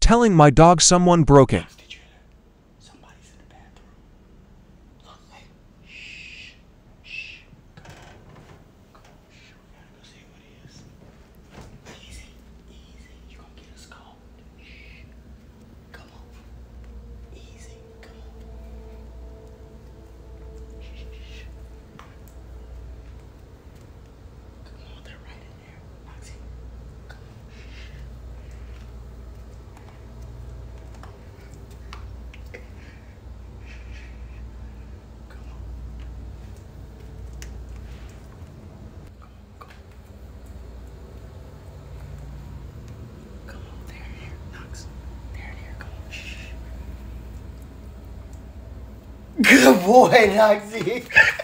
telling my dog someone broke it. Did you hear that? Somebody's in the bathroom. Look, hey. Shh. Shh. Come on. Come on. Shh. We gotta go see what it is. Easy. Easy. You're gonna get us caught. Shh. Come on. Easy. Come on. Shh. Shh. Come on. They're right in there. Noxie. Come on. Come on. Come on. Come on. They're here. Knox. They're here. Come on. Shh. Good boy, Noxie.